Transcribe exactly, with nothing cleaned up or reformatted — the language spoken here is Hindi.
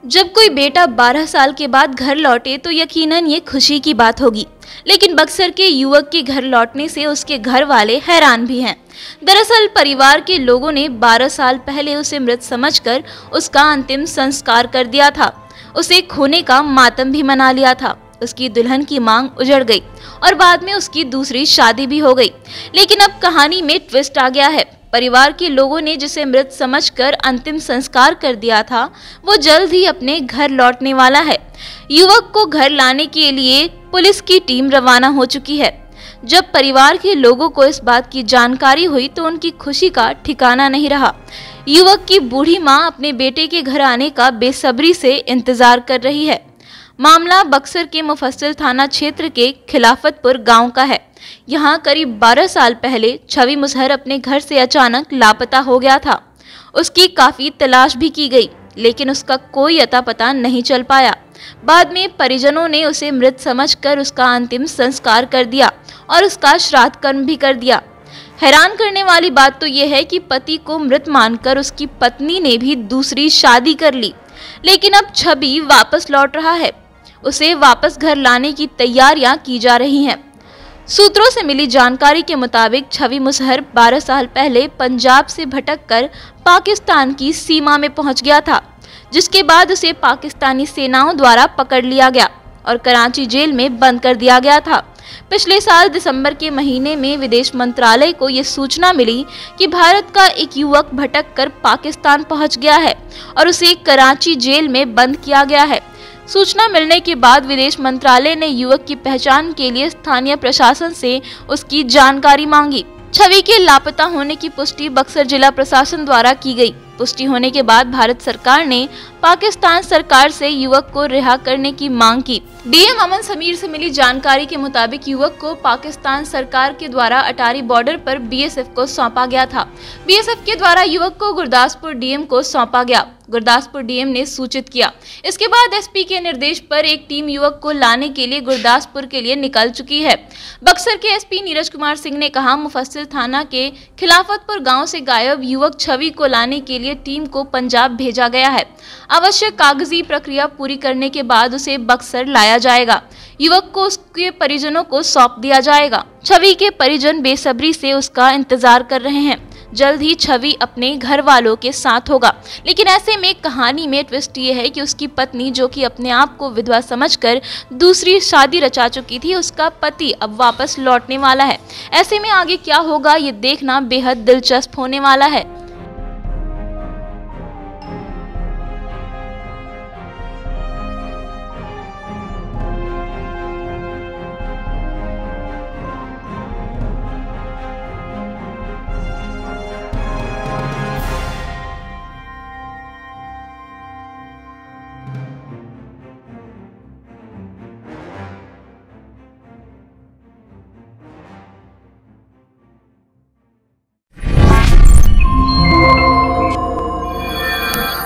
जब कोई बेटा बारह साल के बाद घर लौटे तो यकीनन ये खुशी की बात होगी, लेकिन बक्सर के युवक के घर लौटने से उसके घर वाले हैरान भी हैं। दरअसल परिवार के लोगों ने बारह साल पहले उसे मृत समझकर उसका अंतिम संस्कार कर दिया था। उसे खोने का मातम भी मना लिया था। उसकी दुल्हन की मांग उजड़ गई और बाद में उसकी दूसरी शादी भी हो गई। लेकिन अब कहानी में ट्विस्ट आ गया है। परिवार के लोगों ने जिसे मृत समझकर अंतिम संस्कार कर दिया था, वो जल्द ही अपने घर लौटने वाला है। युवक को घर लाने के लिए पुलिस की टीम रवाना हो चुकी है। जब परिवार के लोगों को इस बात की जानकारी हुई तो उनकी खुशी का ठिकाना नहीं रहा। युवक की बूढ़ी मां अपने बेटे के घर आने का बेसब्री से इंतजार कर रही है। मामला बक्सर के मुफस्सिल थाना क्षेत्र के खिलाफतपुर गांव का है। यहाँ करीब बारह साल पहले छवि मुजहर अपने घर से अचानक लापता हो गया था। उसकी काफी तलाश भी की गई, लेकिन उसका कोई अता पता नहीं चल पाया। बाद में परिजनों ने उसे मृत समझकर उसका अंतिम संस्कार कर दिया और उसका श्राद्ध कर्म भी कर दिया। हैरान करने वाली बात तो यह है कि पति को मृत मानकर उसकी पत्नी ने भी दूसरी शादी कर ली, लेकिन अब छवि वापस लौट रहा है। उसे वापस घर लाने की तैयारियां की जा रही हैं। सूत्रों से मिली जानकारी के मुताबिक छवि मुजहर बारह साल पहले पंजाब से भटककर पाकिस्तान की सीमा में पहुंच गया था, जिसके बाद उसे पाकिस्तानी सेनाओं द्वारा पकड़ लिया गया और कराची जेल में बंद कर दिया गया था। पिछले साल दिसंबर के महीने में विदेश मंत्रालय को ये सूचना मिली कि भारत का एक युवक भटककर पाकिस्तान पहुंच गया है और उसे कराची जेल में बंद किया गया है। सूचना मिलने के बाद विदेश मंत्रालय ने युवक की पहचान के लिए स्थानीय प्रशासन से उसकी जानकारी मांगी। छवि के लापता होने की पुष्टि बक्सर जिला प्रशासन द्वारा की गई। पुष्टि होने के बाद भारत सरकार ने पाकिस्तान सरकार से युवक को रिहा करने की मांग की। डीएम अमन समीर से मिली जानकारी के मुताबिक युवक को पाकिस्तान सरकार के द्वारा अटारी बॉर्डर पर बीएसएफ को सौंपा गया था। बीएसएफ के द्वारा युवक को गुरदासपुर डीएम को सौंपा गया। गुरदासपुर डीएम ने सूचित किया। इसके बाद एसपी के निर्देश पर एक टीम युवक को लाने के लिए गुरदासपुर के लिए निकल चुकी है। बक्सर के एसपी नीरज कुमार सिंह ने कहा, मुफस्सिल थाना के खिलाफतपुर गांव से गायब युवक छवि को लाने के लिए टीम को पंजाब भेजा गया है। आवश्यक कागजी प्रक्रिया पूरी करने के बाद उसे बक्सर लाया जाएगा। युवक को उसके परिजनों को सौंप दिया जाएगा। छवि के परिजन बेसब्री से उसका इंतजार कर रहे हैं। जल्द ही छवि अपने घर वालों के साथ होगा। लेकिन ऐसे में कहानी में ट्विस्ट ये है कि उसकी पत्नी, जो कि अपने आप को विधवा समझकर दूसरी शादी रचा चुकी थी, उसका पति अब वापस लौटने वाला है। ऐसे में आगे क्या होगा ये देखना बेहद दिलचस्प होने वाला है।